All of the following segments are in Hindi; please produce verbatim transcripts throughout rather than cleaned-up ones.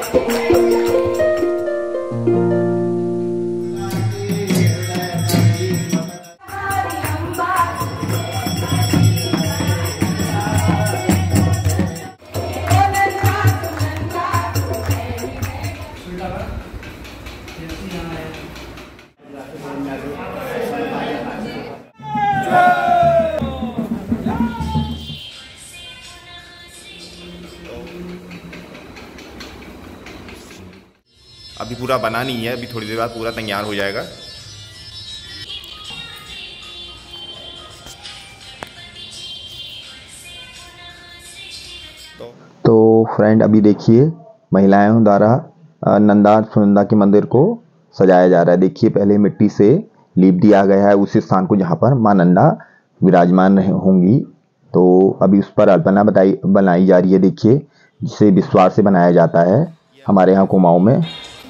अभी पूरा बना नहीं है, अभी थोड़ी देर बाद पूरा तैयार हो जाएगा। तो तो फ्रेंड अभी देखिए महिलाओं द्वारा नंदा सुनंदा के मंदिर को सजाया जा रहा है। देखिए पहले मिट्टी से लीप दिया गया है उस स्थान को जहाँ पर मां नंदा विराजमान होंगी। तो अभी उस पर अल्पना बताई बनाई जा रही है। देखिए जिसे विश्वास से बनाया जाता है हमारे यहाँ कुमाऊं में।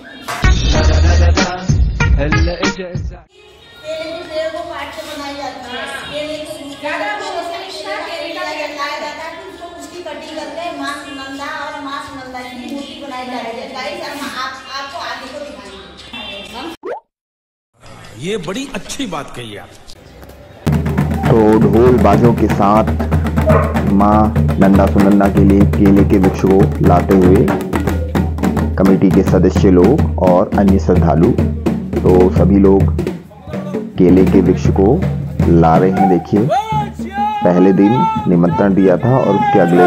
ये बड़ी अच्छी बात कही आप। तो ढोल बाजों के साथ मां नंदा सुनंदा के लिए केले के वृक्ष को लाते हुए कमेटी के सदस्य लोग और अन्य श्रद्धालु, तो सभी लोग केले के वृक्ष को ला रहे हैं। देखिए पहले दिन निमंत्रण दिया था और उसके अगले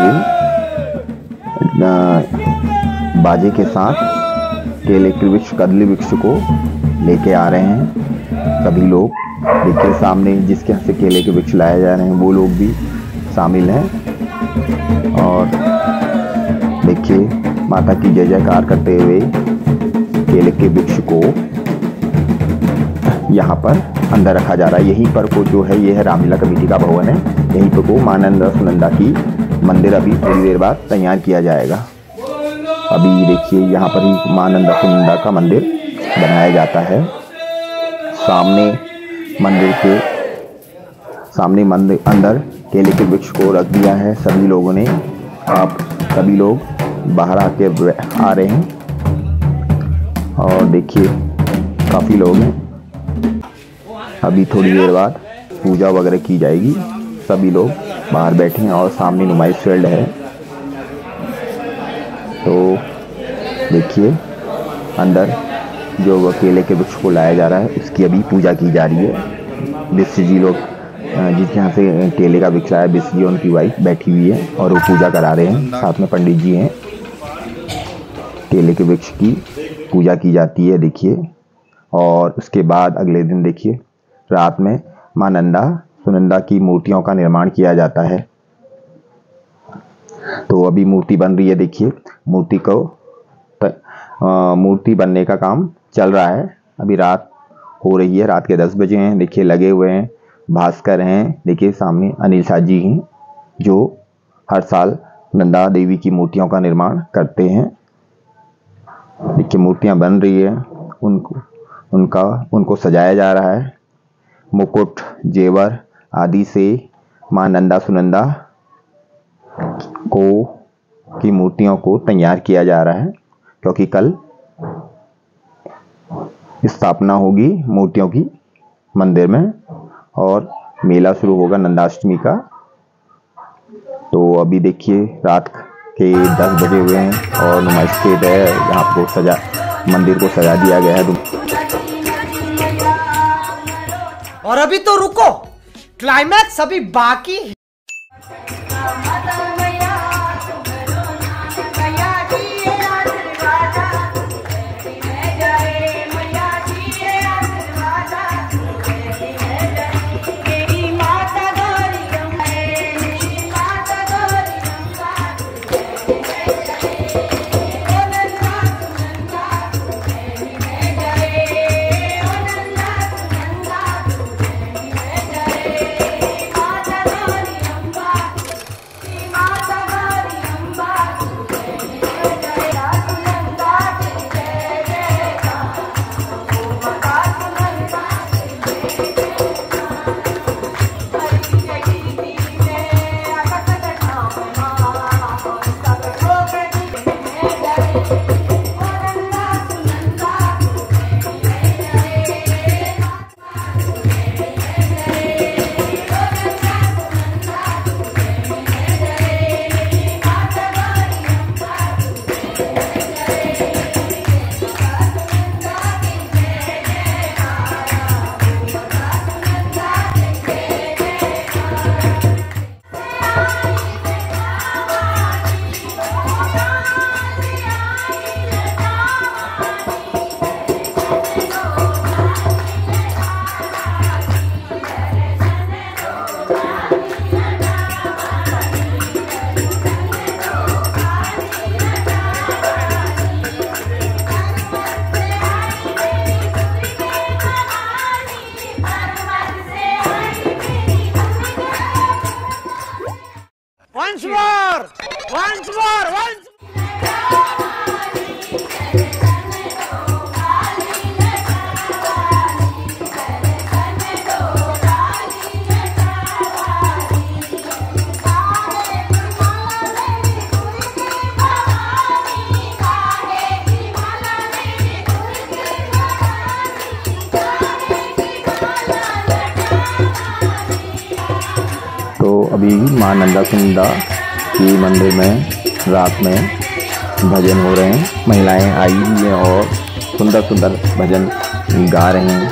दिन बाजे के साथ केले के वृक्ष कदली वृक्ष को लेके आ रहे हैं सभी लोग। देखिए सामने जिसके हाथ से केले के वृक्ष लाए जा रहे हैं वो लोग भी शामिल हैं। और देखिए माता की जय जयकार करते हुए केले के वृक्ष को यहाँ पर अंदर रखा जा रहा है। यहीं पर को जो है ये है रामलीला कमेटी का भवन है। यहीं पर को मां नंदा सुनंदा की मंदिर अभी थोड़ी देर बाद तैयार किया जाएगा। अभी देखिए यहाँ पर ही मां नंदा सुनंदा का मंदिर बनाया जाता है। सामने मंदिर के सामने मंदिर अंदर केले के वृक्ष को रख दिया है सभी लोगों ने। आप सभी लोग बाहर आके आ रहे हैं और देखिए काफ़ी लोग हैं। अभी थोड़ी देर बाद पूजा वगैरह की जाएगी। सभी लोग बाहर बैठे हैं और सामने नुमाइश फील्ड है। तो देखिए अंदर जो केले के वृक्ष को लाया जा रहा है उसकी अभी पूजा की जा रही है। विश्व जी लोग जिसके यहाँ से केले का वृक्ष आया विश्व जी उनकी वाइफ बैठी हुई है और वो पूजा करा रहे हैं। साथ में पंडित जी हैं। केले के वृक्ष की पूजा की जाती है देखिए। और उसके बाद अगले दिन देखिए रात में मां नंदा सुनंदा की मूर्तियों का निर्माण किया जाता है। तो अभी मूर्ति बन रही है। देखिए मूर्ति को मूर्ति बनने का काम चल रहा है। अभी रात हो रही है, रात के दस बजे हैं। देखिए लगे हुए हैं, भास्कर हैं। देखिए सामने अनिल शाह जी हैं जो हर साल नंदा देवी की मूर्तियों का निर्माण करते हैं। देखिए मूर्तियां बन रही है, उनको उनका उनको सजाया जा रहा है। मुकुट जेवर आदि से मां नंदा सुनंदा को की मूर्तियों को तैयार किया जा रहा है क्योंकि कल स्थापना होगी मूर्तियों की मंदिर में और मेला शुरू होगा नंदाष्टमी का। तो अभी देखिए रात के दस बजे हुए हैं और नुमाइश खेत है। यहाँ को सजा मंदिर को सजा दिया गया है। और अभी तो रुको, क्लाइमैक्स अभी बाकी है। अभी मां नंदा सुनंदा के मंदिर में रात में भजन हो रहे हैं। महिलाएं आई हुई हैं और सुंदर सुंदर भजन गा रहे हैं।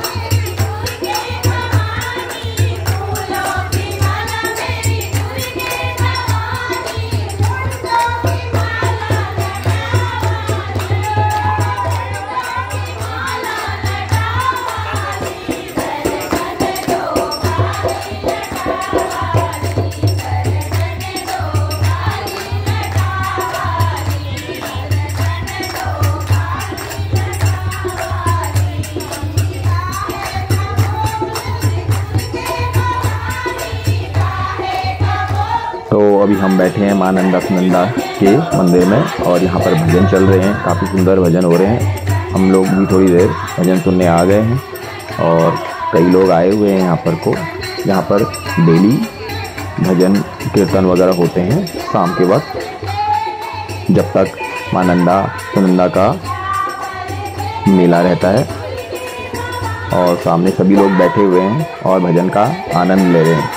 तो अभी हम बैठे हैं मां नंदा सुनंदा के मंदिर में और यहाँ पर भजन चल रहे हैं। काफ़ी सुंदर भजन हो रहे हैं। हम लोग भी थोड़ी देर भजन सुनने आ गए हैं और कई लोग आए हुए हैं यहाँ पर को यहाँ पर डेली भजन कीर्तन वगैरह होते हैं शाम के वक्त, जब तक मां नंदा सुनंदा का मेला रहता है। और सामने सभी लोग बैठे हुए हैं और भजन का आनंद ले रहे हैं।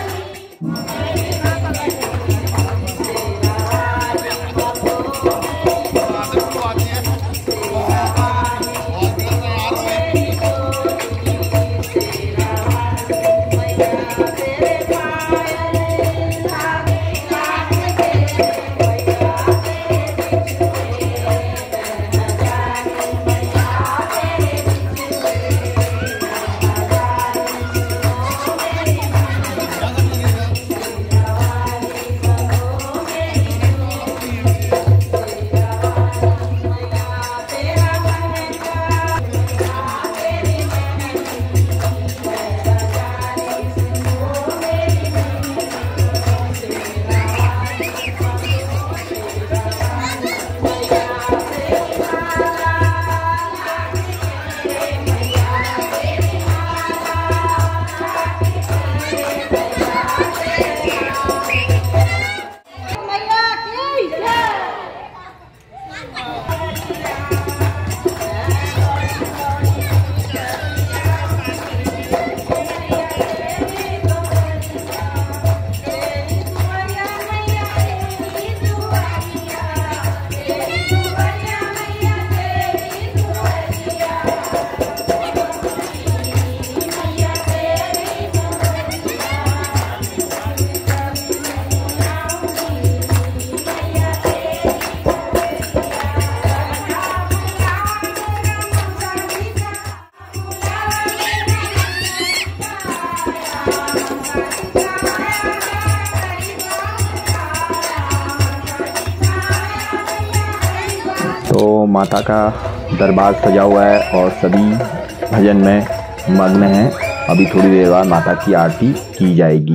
तो माता का दरबार सजा हुआ है और सभी भजन में मग्न हैं। अभी थोड़ी देर बाद माता की आरती की जाएगी।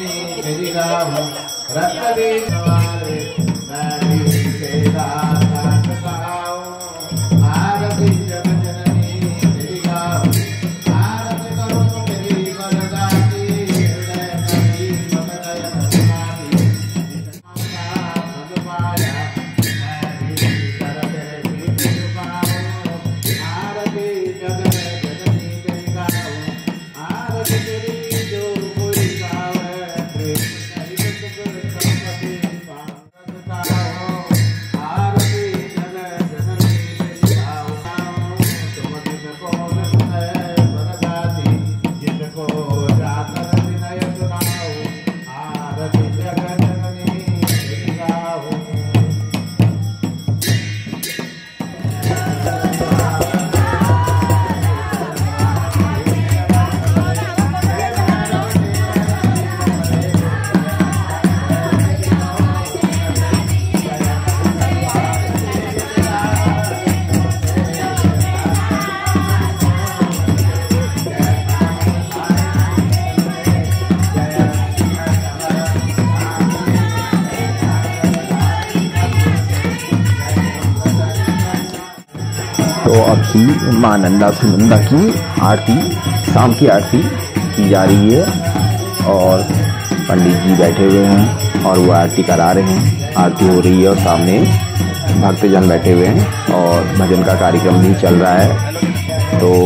तो अभी मां नंदा सुनंदा की आरती, शाम की आरती की जा रही है और पंडित जी बैठे हुए हैं और वो आरती करा रहे हैं। आरती हो रही है और सामने भक्तजन बैठे हुए हैं और भजन का कार्यक्रम भी चल रहा है। तो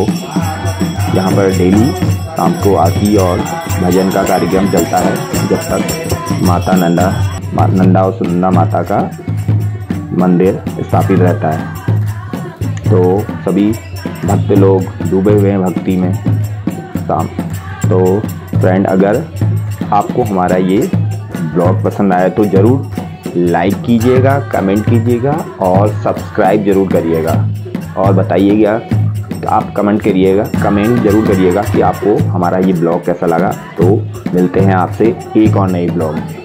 यहाँ पर डेली शाम को आरती और भजन का कार्यक्रम चलता है जब तक माता नंदा मा, नंदा और सुनंदा माता का मंदिर स्थापित रहता है। तो सभी भक्त लोग डूबे हुए हैं भक्ति में शाम। तो फ्रेंड, अगर आपको हमारा ये ब्लॉग पसंद आया तो ज़रूर लाइक कीजिएगा, कमेंट कीजिएगा और सब्सक्राइब ज़रूर करिएगा। और बताइएगा, आप कमेंट करिएगा कमेंट ज़रूर करिएगा कि आपको हमारा ये ब्लॉग कैसा लगा। तो मिलते हैं आपसे एक और नई ब्लॉग।